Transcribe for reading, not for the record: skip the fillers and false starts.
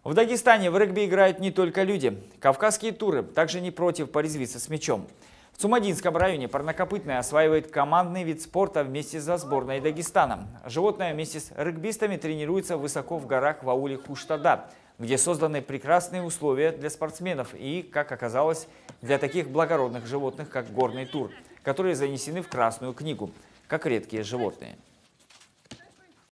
В Дагестане в регби играют не только люди. Кавказские туры также не против порезвиться с мячом. В Цумадинском районе парнокопытные осваивают командный вид спорта вместе со сборной Дагестана. Животное вместе с регбистами тренируется высоко в горах в ауле Хуштада, где созданы прекрасные условия для спортсменов и, как оказалось, для таких благородных животных, как горный тур, которые занесены в Красную книгу, как редкие животные.